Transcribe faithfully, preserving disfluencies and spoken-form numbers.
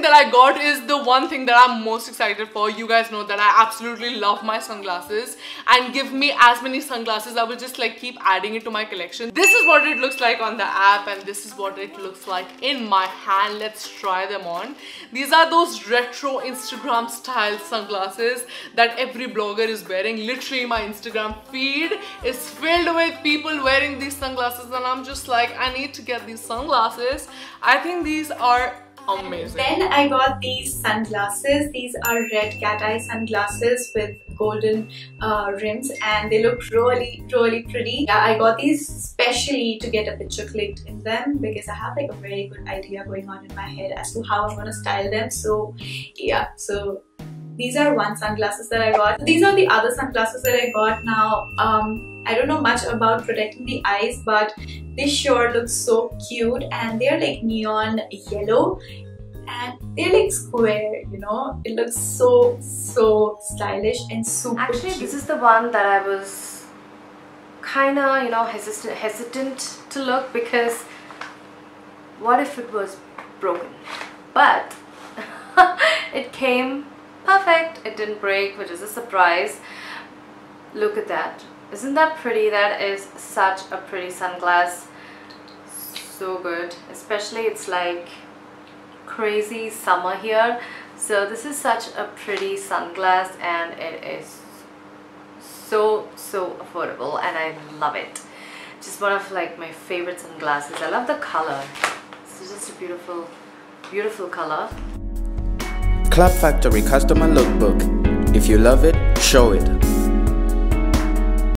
that I got is the one thing that I'm most excited for. You guys know that I absolutely love my sunglasses, and give me as many sunglasses, I will just like keep adding it to my collection. This is what it looks like on the app, and this is what it looks like in my hand. Let's try them on. These are those retro Instagram style sunglasses that every blogger is wearing. Literally my Instagram feed is filled with people wearing these sunglasses, and I'm just like, I need to get these sunglasses. I think these are amazing. Then I got these sunglasses. These are red cat eye sunglasses with golden uh, rims, and they look really really pretty. Yeah, I got these specially to get a picture clicked in them because I have like a very good idea going on in my head as to how I'm gonna style them. So yeah, so these are one sunglasses that I got. These are the other sunglasses that I got. Now um, I don't know much about protecting the eyes, but they sure look so cute, and they're like neon yellow and they're like square, you know. It looks so so stylish and super Actually, cute. This is the one that I was kind of, you know, hesitant, hesitant to look, because what if it was broken? But it came perfect. It didn't break, which is a surprise. Look at that. Isn't that pretty? That is such a pretty sunglass. So good. Especially it's like crazy summer here. So this is such a pretty sunglass, and it is so so affordable, and I love it. Just one of like my favorite sunglasses. I love the color. It's just a beautiful, beautiful color. Club Factory Customer Lookbook. If you love it, show it.